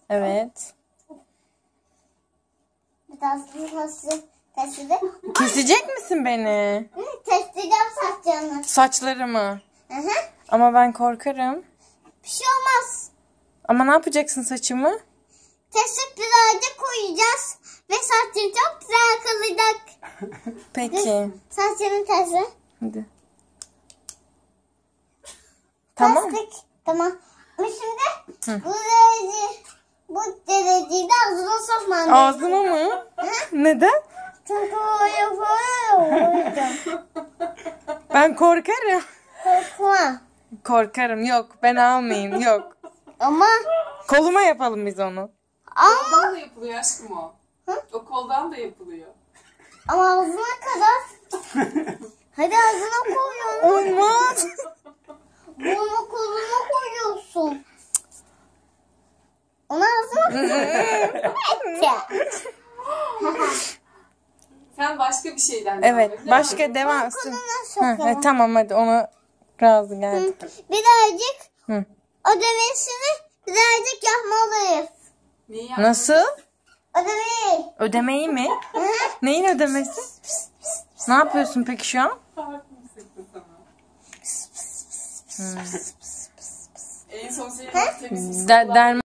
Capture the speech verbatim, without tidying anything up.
Evet. Biraz nasıl test edeyim? Kesecek misin beni? Hı, test edeceğim saçlarını. Saçlarımı. Hı hı. Ama ben korkarım. Bir şey olmaz. Ama ne yapacaksın saçımı? Kesip birazcık koyacağız. Ve saçın çok güzel kalacak. Peki. Saçının testi. Hadi. Tamam. Kestik. Tamam. Ama şimdi bu derece, bu dereceyi de ağzına sokman lazım. Ağzıma mı? Neden? Çünkü öyle böyle Ben korkarım. korkma. Korkarım. Yok, ben almayayım. Yok. Ama Koluma yapalım biz onu. ama Koldan da yapılıyor aşkım o. O koldan da yapılıyor. ama ağzına kadar. Hadi ağzına koyuyorsun. Olmaz. Bunu koluna koyuyorsun. Onu ağzına koyuyorsun. Sen başka bir şeyden Evet. devam et. Başka devam. Koluna Hı, sokalım. e, tamam hadi ona razı geldim. Birazcık Hı. ödemesini birazcık yapmalıyız. Neyi yap- Nasıl? Ödemeyi. Ödemeyi mi? Neyin ödemesi? Ne yapıyorsun peki şu an? Farklı mı sıktı sana? En son senin temizlik Der, derman